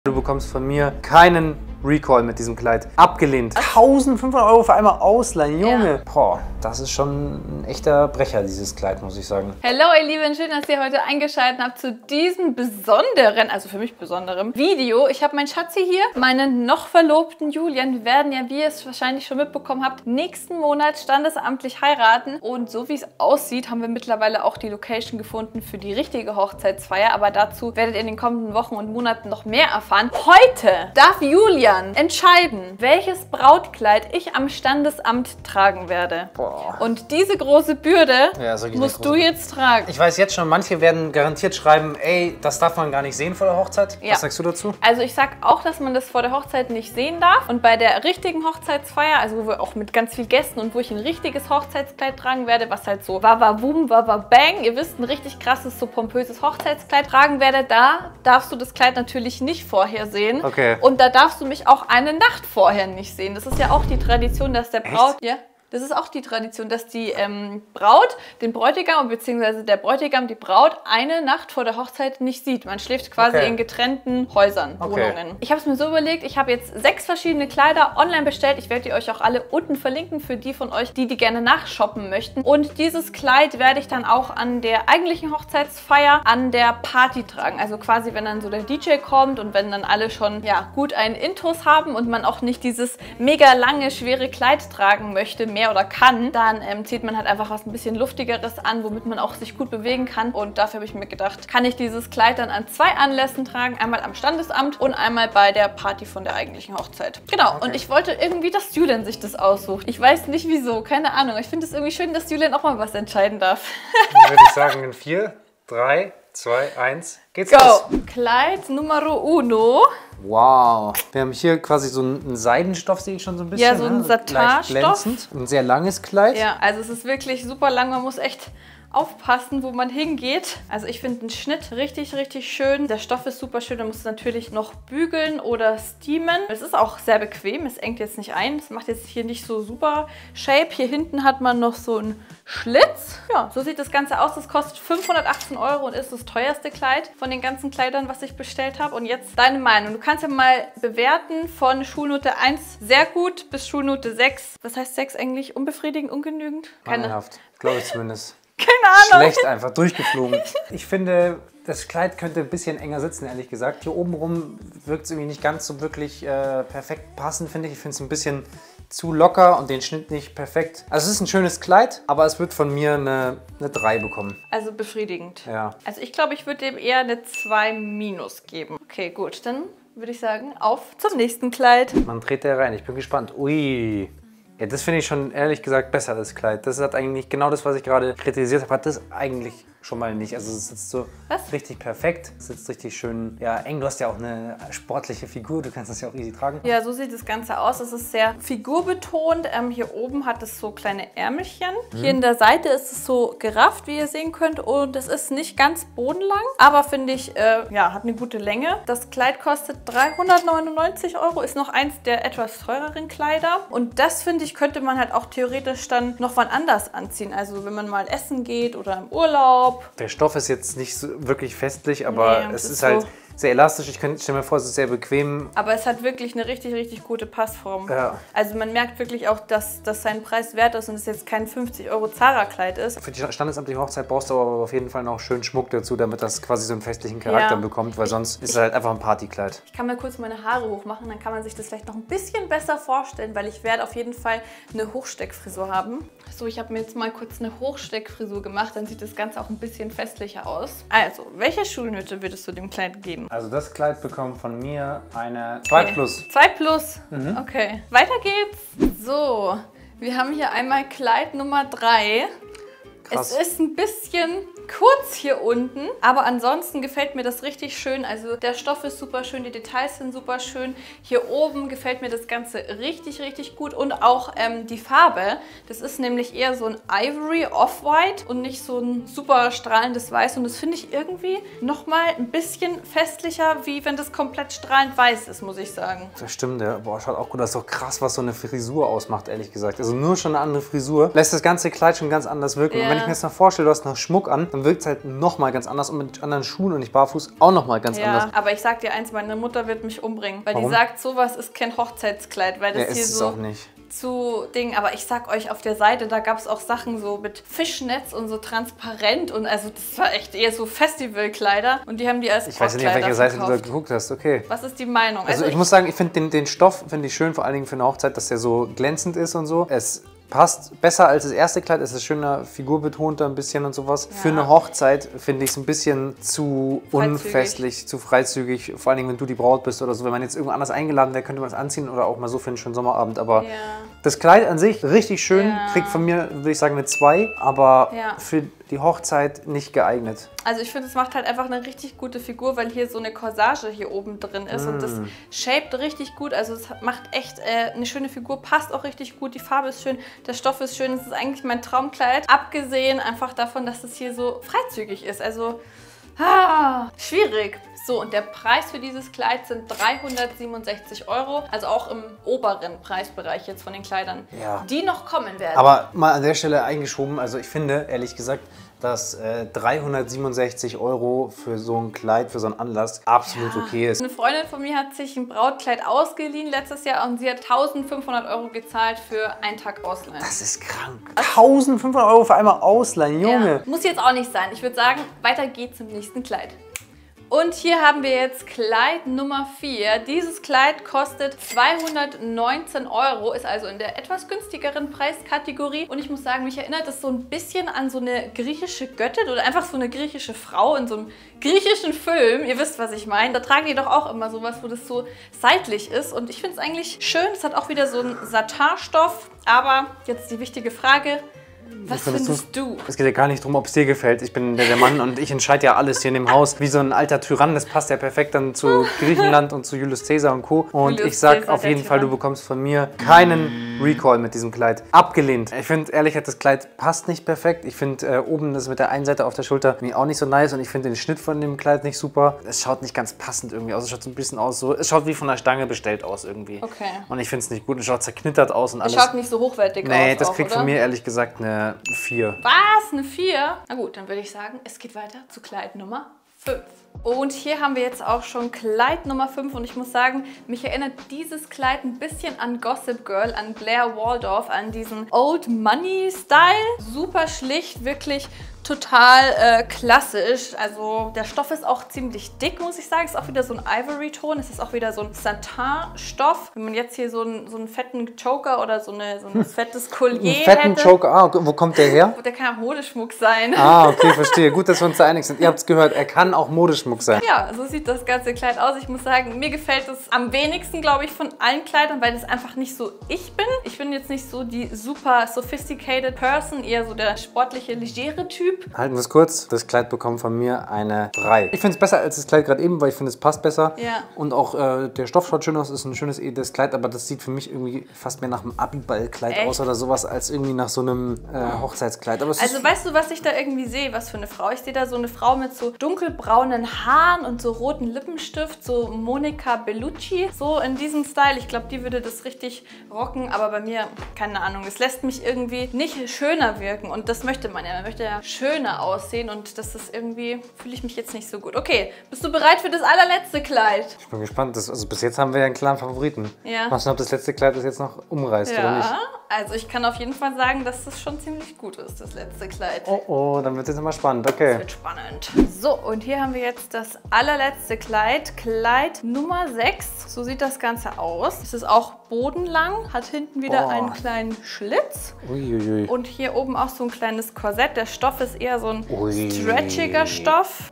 Du bekommst von mir keinen Recall mit diesem Kleid. Abgelehnt. 1500 Euro für einmal ausleihen, Junge. Ja. Boah, das ist schon ein echter Brecher, dieses Kleid, muss ich sagen. Hallo ihr Lieben, schön, dass ihr heute eingeschaltet habt zu diesem besonderen, also für mich besonderen Video. Ich habe meinen Schatzi hier, meinen noch verlobten Julian. Wir werden ja, wie ihr es wahrscheinlich schon mitbekommen habt, nächsten Monat standesamtlich heiraten. Und so wie es aussieht, haben wir mittlerweile auch die Location gefunden für die richtige Hochzeitsfeier. Aber dazu werdet ihr in den kommenden Wochen und Monaten noch mehr erfahren. Heute darf Julian entscheiden, welches Brautkleid ich am Standesamt tragen werde. Boah. Und diese große Bürde musst du jetzt tragen. Ich weiß jetzt schon, manche werden garantiert schreiben, ey, das darf man gar nicht sehen vor der Hochzeit. Ja. Was sagst du dazu? Also ich sag auch, dass man das vor der Hochzeit nicht sehen darf. Und bei der richtigen Hochzeitsfeier, also wo wir auch mit ganz viel Gästen und wo ich ein richtiges Hochzeitskleid tragen werde, was halt so Wawawum, Wawabang, ihr wisst, ein richtig krasses, so pompöses Hochzeitskleid tragen werde, da darfst du das Kleid natürlich nicht vorher sehen. Okay. Und da darfst du mich auch eine Nacht vorher nicht sehen. Das ist ja auch die Tradition, dass der Braut... Ja. Das ist auch die Tradition, dass die Braut den Bräutigam bzw. der Bräutigam die Braut eine Nacht vor der Hochzeit nicht sieht. Man schläft quasi in getrennten Häusern, Wohnungen. Ich habe es mir so überlegt, ich habe jetzt 6 verschiedene Kleider online bestellt. Ich werde die euch auch alle unten verlinken für die von euch, die gerne nachshoppen möchten. Und dieses Kleid werde ich dann auch an der eigentlichen Hochzeitsfeier an der Party tragen. Also quasi, wenn dann so der DJ kommt und wenn dann alle schon gut einen Intus haben und man auch nicht dieses mega lange, schwere Kleid tragen möchte, mehr oder kann, dann zieht man halt einfach was ein bisschen Luftigeres an, womit man auch sich gut bewegen kann. Und dafür habe ich mir gedacht, kann ich dieses Kleid dann an 2 Anlässen tragen. Einmal am Standesamt und einmal bei der Party von der eigentlichen Hochzeit. Genau, und ich wollte irgendwie, dass Julian sich das aussucht. Ich weiß nicht wieso, keine Ahnung. Ich finde es irgendwie schön, dass Julian auch mal was entscheiden darf. Dann würde ich sagen, in 4, 3, 2, 1, geht's los. Kleid Numero Uno. Wow. Wir haben hier quasi so einen Seidenstoff, sehe ich schon so ein bisschen. Ja, so ein Satinstoff. Glänzend. Ein sehr langes Kleid. Ja, also es ist wirklich super lang. Man muss echt aufpassen, wo man hingeht. Also ich finde den Schnitt richtig, richtig schön. Der Stoff ist super schön. Man muss es natürlich noch bügeln oder steamen. Es ist auch sehr bequem. Es engt jetzt nicht ein. Es macht jetzt hier nicht so super Shape. Hier hinten hat man noch so einen Schlitz. Ja, so sieht das Ganze aus. Das kostet 518 Euro und ist das teuerste Kleid von den ganzen Kleidern, was ich bestellt habe. Und jetzt deine Meinung. Du kannst ja mal bewerten von Schulnote 1 sehr gut bis Schulnote 6. Was heißt 6 eigentlich? Unbefriedigend, ungenügend? Mangelhaft, glaube ich zumindest. Keine Ahnung. Schlecht einfach, durchgeflogen. Ich finde, das Kleid könnte ein bisschen enger sitzen, ehrlich gesagt. Hier oben rum wirkt es irgendwie nicht ganz so wirklich perfekt passend, finde ich. Ich finde es ein bisschen zu locker und den Schnitt nicht perfekt. Also es ist ein schönes Kleid, aber es wird von mir eine 3 bekommen. Also befriedigend. Ja. Also ich glaube, ich würde dem eher eine 2- geben. Okay, gut, dann würde ich sagen, auf zum nächsten Kleid. Man dreht da rein, ich bin gespannt. Ui. Ja, das finde ich schon ehrlich gesagt besser, das Kleid. Das hat eigentlich genau das, was ich gerade kritisiert habe, hat das eigentlich schon mal nicht. Also es sitzt so richtig perfekt, es sitzt richtig schön eng. Du hast ja auch eine sportliche Figur, du kannst das ja auch easy tragen. Ja, so sieht das Ganze aus. Es ist sehr figurbetont. Hier oben hat es so kleine Ärmelchen. Hier in der Seite ist es so gerafft, wie ihr sehen könnt. Und es ist nicht ganz bodenlang, aber finde ich, hat eine gute Länge. Das Kleid kostet 399 Euro, ist noch eins der etwas teureren Kleider. Und das, finde ich, könnte man halt auch theoretisch dann noch wann anders anziehen. Also wenn man mal essen geht oder im Urlaub. Der Stoff ist jetzt nicht so wirklich festlich, aber es ist halt sehr elastisch. Ich stelle mir vor, es ist sehr bequem. Aber es hat wirklich eine richtig, richtig gute Passform. Ja. Also man merkt wirklich auch, dass das seinen Preis wert ist und es jetzt kein 50 Euro Zara-Kleid ist. Für die standesamtliche Hochzeit brauchst du aber auf jeden Fall noch schön Schmuck dazu, damit das quasi so einen festlichen Charakter bekommt, weil sonst ist es halt einfach ein Partykleid. Ich kann mal kurz meine Haare hochmachen, dann kann man sich das vielleicht noch ein bisschen besser vorstellen, weil ich werde auf jeden Fall eine Hochsteckfrisur haben. So, ich habe mir jetzt mal kurz eine Hochsteckfrisur gemacht, dann sieht das Ganze auch ein bisschen festlicher aus. Also, welche Schulnote würdest du dem Kleid geben? Also das Kleid bekommt von mir eine 2+. 2+? Okay. Weiter geht's. So, wir haben hier einmal Kleid Nummer 3. Krass. Es ist ein bisschen kurz hier unten, aber ansonsten gefällt mir das richtig schön. Also der Stoff ist super schön, die Details sind super schön. Hier oben gefällt mir das Ganze richtig, richtig gut und auch die Farbe. Das ist nämlich eher so ein Ivory Off-White und nicht so ein super strahlendes Weiß. Und das finde ich irgendwie nochmal ein bisschen festlicher, wie wenn das komplett strahlend weiß ist, muss ich sagen. Das stimmt, ja. Boah, schaut auch gut. Das ist doch krass, was so eine Frisur ausmacht, ehrlich gesagt. Also nur schon eine andere Frisur lässt das ganze Kleid schon ganz anders wirken. Und wenn ich mir jetzt mal vorstelle, du hast noch Schmuck an, dann dann wirkt es halt nochmal ganz anders und mit anderen Schuhen und nicht barfuß auch nochmal ganz anders. Aber ich sag dir eins, meine Mutter wird mich umbringen, weil Warum? die sagt, sowas ist kein Hochzeitskleid, weil das hier ist es so auch nicht. zu Ding, aber ich sag euch, auf der Seite, da gab es auch Sachen so mit Fischnetz und so transparent und also das war echt eher so Festivalkleider und die haben die als Ich weiß ja nicht, auf welcher Seite du da geguckt hast, okay. Was ist die Meinung? Also ich muss sagen, ich finde den Stoff finde ich schön, vor allen Dingen für eine Hochzeit, dass der so glänzend ist und so. Es passt besser als das erste Kleid, es ist schöner, figurbetonter ein bisschen und sowas. Ja. Für eine Hochzeit finde ich es ein bisschen zu unfestlich, zu freizügig, vor allen Dingen, wenn du die Braut bist oder so. Wenn man jetzt irgendwo anders eingeladen wäre, könnte man es anziehen oder auch mal so für einen schönen Sommerabend. Aber das Kleid an sich richtig schön, kriegt von mir, würde ich sagen, eine 2, aber für die Hochzeit nicht geeignet. Also ich finde, es macht halt einfach eine richtig gute Figur, weil hier so eine Corsage hier oben drin ist und das shaped richtig gut. Also es macht echt eine schöne Figur, passt auch richtig gut, die Farbe ist schön, der Stoff ist schön. Es ist eigentlich mein Traumkleid, abgesehen einfach davon, dass es hier so freizügig ist. Also schwierig. So, und der Preis für dieses Kleid sind 367 €, also auch im oberen Preisbereich jetzt von den Kleidern, die noch kommen werden. Aber mal an der Stelle eingeschoben, also ich finde, ehrlich gesagt, dass 367 € für so ein Kleid, für so einen Anlass absolut okay ist. Eine Freundin von mir hat sich ein Brautkleid ausgeliehen letztes Jahr und sie hat 1500 € gezahlt für einen Tag Ausleihen. Das ist krank. 1500 € für einmal Ausleihen, Junge. Ja, muss jetzt auch nicht sein. Ich würde sagen, weiter geht's zum nächsten Kleid. Und hier haben wir jetzt Kleid Nummer 4. Dieses Kleid kostet 219 €, ist also in der etwas günstigeren Preiskategorie. Und ich muss sagen, mich erinnert das so ein bisschen an so eine griechische Göttin oder einfach so eine griechische Frau in so einem griechischen Film. Ihr wisst, was ich meine. Da tragen die doch auch immer sowas, wo das so seitlich ist. Und ich finde es eigentlich schön. Es hat auch wieder so einen Satinstoff. Aber jetzt die wichtige Frage. Was findest du? Es geht ja gar nicht darum, ob es dir gefällt. Ich bin der Mann und ich entscheide ja alles hier in dem Haus. Wie so ein alter Tyrann, das passt ja perfekt dann zu Griechenland und zu Julius Caesar und Co. Und ich sag auf jeden Fall, du bekommst von mir keinen Recall mit diesem Kleid. Abgelehnt. Ich finde, ehrlich gesagt, das Kleid passt nicht perfekt. Ich finde oben das mit der einen Seite auf der Schulter auch nicht so nice und ich finde den Schnitt von dem Kleid nicht super. Es schaut nicht ganz passend irgendwie aus. Es schaut so ein bisschen aus so, es schaut wie von der Stange bestellt aus irgendwie. Okay. Und ich finde es nicht gut. Es schaut zerknittert aus und alles. Es schaut nicht so hochwertig aus. Nee, das kriegt von mir ehrlich gesagt eine 4. Was? Eine 4? Na gut, dann würde ich sagen, es geht weiter zu Kleid Nummer 5. Und hier haben wir jetzt auch schon Kleid Nummer 5 und ich muss sagen, mich erinnert dieses Kleid ein bisschen an Gossip Girl, an Blair Waldorf, an diesen Old Money Style. Super schlicht, wirklich total klassisch. Also der Stoff ist auch ziemlich dick, muss ich sagen. Es ist auch wieder so ein Ivory-Ton. Es ist auch wieder so ein Satin-Stoff. Wenn man jetzt hier so einen fetten Choker oder so ein fettes Collier einen fetten hätte. Choker? Wo kommt der her? Der kann auch Modeschmuck sein. Ah, okay, verstehe. Gut, dass wir uns da einig sind. Ihr habt es gehört, er kann auch Modeschmuck sein. Ja, so sieht das ganze Kleid aus. Ich muss sagen, mir gefällt es am wenigsten, glaube ich, von allen Kleidern, weil es einfach nicht so ich bin. Ich bin jetzt nicht so die super sophisticated Person, eher so der sportliche, legere Typ. Halten wir es kurz. Das Kleid bekommt von mir eine 3. Ich finde es besser als das Kleid gerade eben, weil ich finde, es passt besser. Ja. Und auch der Stoff schaut schön aus, ist ein schönes edles Kleid, aber das sieht für mich irgendwie fast mehr nach einem Abiball-Kleid aus oder sowas, als irgendwie nach so einem Hochzeitskleid. Aber also weißt du, was ich da irgendwie sehe? Was für eine Frau? Ich sehe da so eine Frau mit so dunkelbraunen Haaren und so roten Lippenstift, so Monica Bellucci, so in diesem Style. Ich glaube, die würde das richtig rocken, aber bei mir, keine Ahnung, es lässt mich irgendwie nicht schöner wirken und das möchte man ja. Man möchte ja schöner aussehen und das ist irgendwie, fühle ich mich jetzt nicht so gut. Okay, bist du bereit für das allerletzte Kleid? Ich bin gespannt. Also bis jetzt haben wir ja einen klaren Favoriten. Ja. Mal schauen, ob das letzte Kleid das jetzt noch umreißt oder nicht. Also ich kann auf jeden Fall sagen, dass das schon ziemlich gut ist, das letzte Kleid. Oh, dann wird es jetzt mal spannend. Okay. Das wird spannend. So, und hier haben wir jetzt das allerletzte Kleid. Kleid Nummer 6. So sieht das Ganze aus. Es ist auch bodenlang, hat hinten wieder einen kleinen Schlitz. Uiuiui. Und hier oben auch so ein kleines Korsett. Der Stoff ist eher so ein stretchiger Stoff.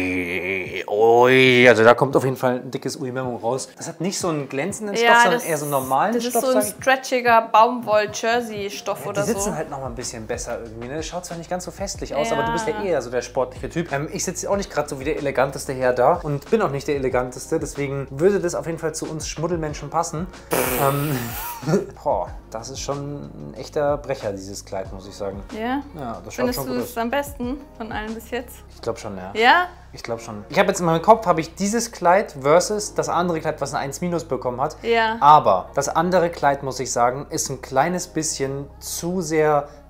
Ui. Also da kommt auf jeden Fall ein dickes Ui-Memo raus. Das hat nicht so einen glänzenden Stoff, sondern eher so einen normalen Stoff. Das ist so ein stretchiger Baumwoll-Jersey-Stoff oder so. Die sitzen halt noch mal ein bisschen besser irgendwie. Ne? Das schaut zwar nicht ganz so festlich aus, aber du bist ja eher so der sportliche Typ. Ich sitze auch nicht gerade so wie der eleganteste Herr da und bin auch nicht der eleganteste. Deswegen würde das auf jeden Fall zu uns Schmuddelmenschen passen. Boah, das ist schon ein echter Brecher, dieses Kleid, muss ich sagen. Ja? Ja, das schaut schon gut aus. Findest du es am besten von allen bis jetzt? Ich glaube schon, ja. Ja? Ich glaube schon. Ich habe jetzt in meinem Kopf dieses Kleid versus das andere Kleid, was ein 1- bekommen hat. Ja. Aber das andere Kleid, muss ich sagen, ist ein kleines bisschen zu sehr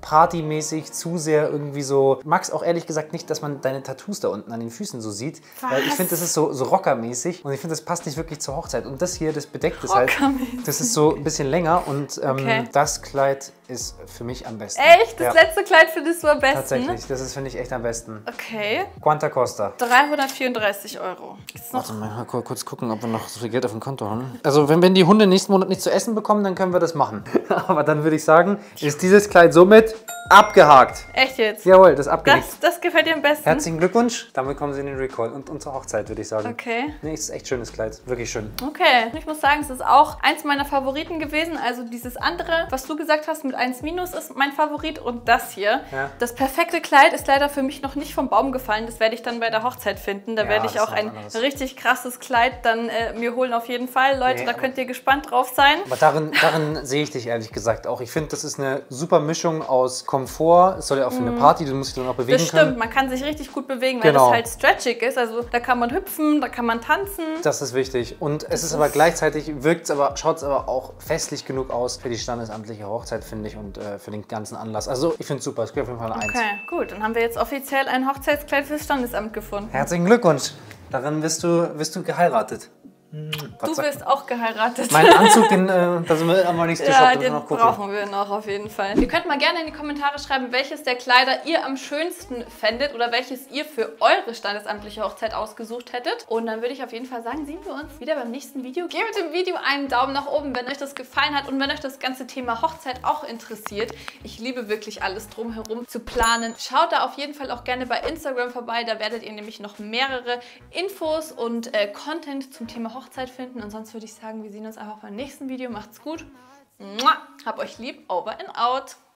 partymäßig, zu sehr irgendwie so. Ich mag es auch ehrlich gesagt nicht, dass man deine Tattoos da unten an den Füßen so sieht. Weil ich finde, das ist so rockermäßig und ich finde, das passt nicht wirklich zur Hochzeit. Und das hier, das bedeckt es halt. Das ist so ein bisschen länger und das Kleid ist für mich am besten. Echt? Das letzte Kleid findest du am besten? Tatsächlich, das ist, finde ich, echt am besten. Okay. Quanta costa? 334 €. Warte mal kurz gucken, ob wir noch so viel Geld auf dem Konto haben. Also wenn die Hunde nächsten Monat nichts zu essen bekommen, dann können wir das machen. Aber dann würde ich sagen, ist dieses Kleid somit abgehakt. Echt jetzt? Jawohl, das ist abgelegt. Das gefällt dir am besten? Herzlichen Glückwunsch. Damit kommen Sie in den Recall und zur Hochzeit, würde ich sagen. Okay. Nee, es ist echt schönes Kleid. Wirklich schön. Okay. Ich muss sagen, es ist auch eins meiner Favoriten gewesen. Also dieses andere, was du gesagt hast, mit 1- ist mein Favorit. Und das hier. Ja. Das perfekte Kleid ist leider für mich noch nicht vom Baum gefallen. Das werde ich dann bei der Hochzeit finden. Da werde ich auch ein richtig krasses Kleid dann mir holen auf jeden Fall. Leute, da könnt ihr gespannt drauf sein. Aber darin sehe ich dich ehrlich gesagt auch. Ich finde, das ist eine super Mischung aus Komfort. Es soll ja auch für eine Party, du musst dich dann auch bewegen können. Das stimmt, man kann sich richtig gut bewegen, weil das halt stretchig ist. Also da kann man hüpfen, da kann man tanzen. Das ist wichtig. Und es ist aber gleichzeitig, schaut es aber auch festlich genug aus für die standesamtliche Hochzeit, finde ich, und für den ganzen Anlass. Also ich finde es super, es gibt auf jeden Fall eine 1. Okay, gut, dann haben wir jetzt offiziell ein Hochzeitskleid fürs Standesamt gefunden. Herzlichen Glückwunsch. Darin wirst du geheiratet. Du wirst auch geheiratet. Mein Anzug, da sind wir aber nicht geshoppt. Ja, den noch brauchen wir noch auf jeden Fall. Ihr könnt mal gerne in die Kommentare schreiben, welches der Kleider ihr am schönsten fändet oder welches ihr für eure standesamtliche Hochzeit ausgesucht hättet. Und dann würde ich auf jeden Fall sagen, sehen wir uns wieder beim nächsten Video. Gebt dem Video einen Daumen nach oben, wenn euch das gefallen hat und wenn euch das ganze Thema Hochzeit auch interessiert. Ich liebe wirklich alles drumherum zu planen. Schaut da auf jeden Fall auch gerne bei Instagram vorbei. Da werdet ihr nämlich noch mehrere Infos und Content zum Thema Hochzeit finden. Und sonst würde ich sagen, wir sehen uns einfach beim nächsten Video. Macht's gut. Hab euch lieb. Over and out.